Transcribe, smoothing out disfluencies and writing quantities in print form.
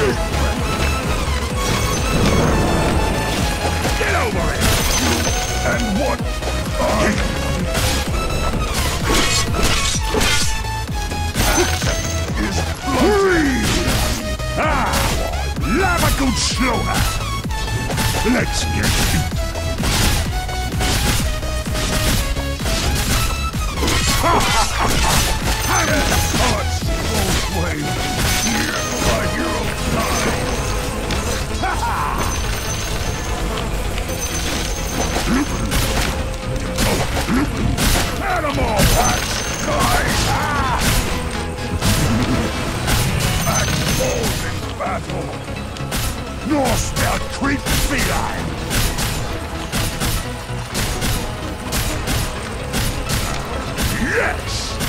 Get over it! And what? Is free! Lavagoon Slower! Let's get it! And the thoughts both ways! My hero Animal Patch! Guys! Exposing battle! Norspell creep feline! Yes!